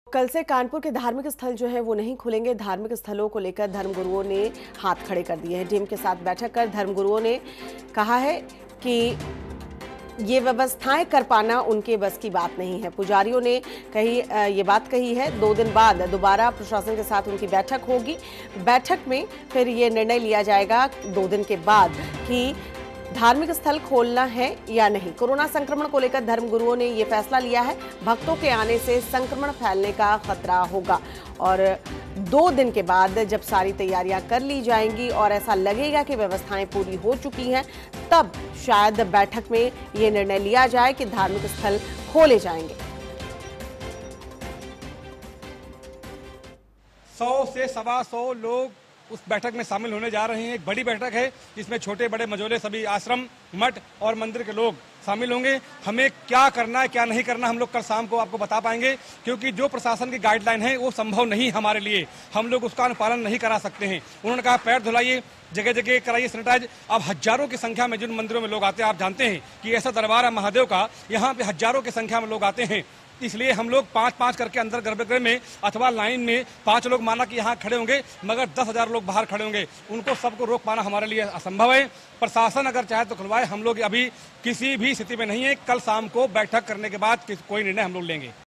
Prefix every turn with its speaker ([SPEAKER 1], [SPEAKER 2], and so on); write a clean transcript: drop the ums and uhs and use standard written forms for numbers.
[SPEAKER 1] कल से कानपुर के धार्मिक स्थल जो है वो नहीं खुलेंगे। धार्मिक स्थलों को लेकर धर्मगुरुओं ने हाथ खड़े कर दिए हैं। डीएम के साथ बैठक कर धर्मगुरुओं ने कहा है कि ये व्यवस्थाएं कर पाना उनके बस की बात नहीं है। पुजारियों ने ये बात कही है। 2 दिन बाद दोबारा प्रशासन के साथ उनकी बैठक होगी। बैठक में फिर ये निर्णय लिया जाएगा 2 दिन के बाद कि धार्मिक स्थल खोलना है या नहीं। कोरोना संक्रमण को लेकर धर्मगुरुओं ने ये फैसला लिया है। भक्तों के आने से संक्रमण फैलने का खतरा होगा और 2 दिन के बाद जब सारी तैयारियां कर ली जाएंगी और ऐसा लगेगा कि व्यवस्थाएं पूरी हो चुकी हैं, तब शायद बैठक में ये निर्णय लिया जाए कि धार्मिक स्थल खोले जाएंगे।
[SPEAKER 2] 100 से 125 लोग उस बैठक में शामिल होने जा रहे हैं। एक बड़ी बैठक है जिसमें छोटे बड़े मझोले सभी आश्रम, मठ और मंदिर के लोग शामिल होंगे। हमें क्या करना है क्या नहीं करना हम लोग कल शाम को आपको बता पाएंगे, क्योंकि जो प्रशासन की गाइडलाइन है वो संभव नहीं हमारे लिए, हम लोग उसका अनुपालन नहीं करा सकते हैं। उन्होंने कहा पैर धुलाइए, जगह जगह कराइए सैनिटाइज। अब हजारों की संख्या में जिन मंदिरों में लोग आते हैं, आप जानते हैं कि ऐसा दरबार है महादेव का, यहाँ पे हजारों की संख्या में लोग आते हैं। इसलिए हम लोग 5-5 करके अंदर गर्भगृह में अथवा लाइन में 5 लोग माना कि यहाँ खड़े होंगे, मगर 10,000 लोग बाहर खड़े होंगे। उनको सबको रोक पाना हमारे लिए असंभव है। प्रशासन अगर चाहे तो खुलवाए, हम लोग अभी किसी भी स्थिति में नहीं है। कल शाम को बैठक करने के बाद कोई निर्णय हम लोग लेंगे।